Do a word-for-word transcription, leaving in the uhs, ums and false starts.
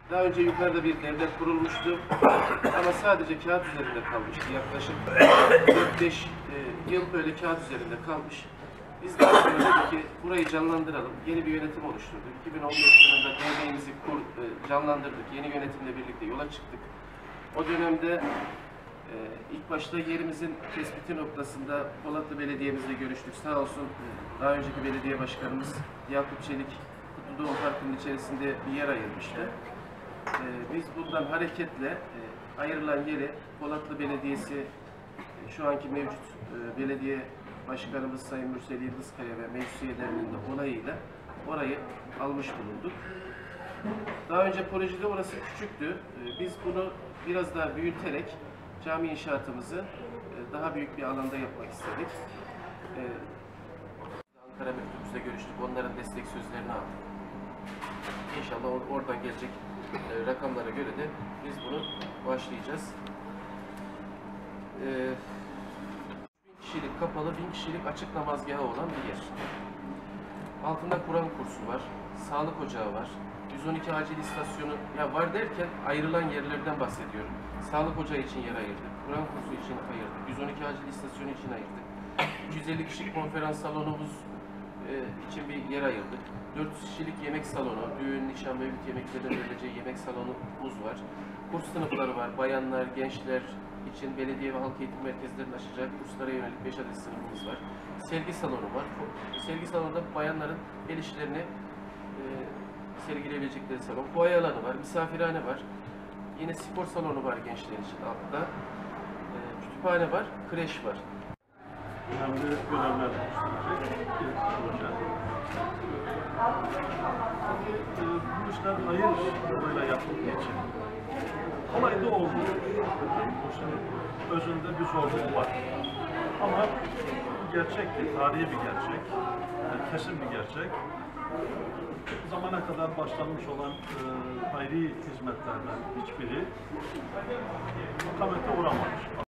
Daha önce yukarıda bir devlet kurulmuştu ama sadece kağıt üzerinde kalmıştı. Yaklaşık dört beş e, yıl böyle kağıt üzerinde kalmış. Biz daha sonra dedik ki burayı canlandıralım. Yeni bir yönetim oluşturduk. iki bin on beş yılında derneğimizi kur, e, canlandırdık. Yeni yönetimle birlikte yola çıktık. O dönemde e, ilk başta yerimizin tespiti noktasında Polatlı Belediye'mizle görüştük. Sağ olsun e, daha önceki belediye başkanımız Yakup Çelik Kutlu Doğum Parkı'nın içerisinde bir yer ayırmıştı. Ee, biz buradan hareketle e, ayrılan yeri Polatlı Belediyesi e, şu anki mevcut e, belediye başkanımız Sayın Mürsel Yıldızkaya ve meclis üyelerinin de onayıyla orayı almış bulunduk. Daha önce projede orası küçüktü. E, biz bunu biraz daha büyüterek cami inşaatımızı e, daha büyük bir alanda yapmak istedik. E, Ankara Müftümüzle görüştük. Onların destek sözlerini aldık. İnşallah or oradan gelecek e, rakamlara göre de biz bunu başlayacağız. E, bin kişilik kapalı, bin kişilik açık namazgahı olan bir yer. Altında Kur'an kursu var, sağlık ocağı var, yüz on iki acil istasyonu, ya var derken ayrılan yerlerden bahsediyorum. Sağlık ocağı için yer ayırdık, Kur'an kursu için ayırdık, yüz on iki acil istasyonu için ayırdık. iki yüz elli kişilik konferans salonumuz e, için bir yer ayırdık. dört yüz kişilik yemek salonu, düğün, nişan, mevlüt yemeklerinin verileceği yemek salonumuz var. Kurs sınıfları var, bayanlar, gençler için belediye ve halk eğitim merkezlerinin açacağı kurslara yönelik beş adet sınıfımız var. Sergi salonu var. Sergi salonunda bayanların el işlerini e, sergileyebilecekleri salon. Boya alanı var, misafirhane var. Yine spor salonu var gençler için altta. E, kütüphane var, kreş var. Önemli görevler oluşturacak bir proje. Tabii bu işler hayır yoluyla yapıldığı için kolay da olmuyor. Bu işin özünde bir zorluk var. Ama gerçekti, tarihi bir gerçek, yani kesin bir gerçek. Zamana kadar başlanmış olan e, hayri hizmetlerden hiçbiri akamete uğramamış.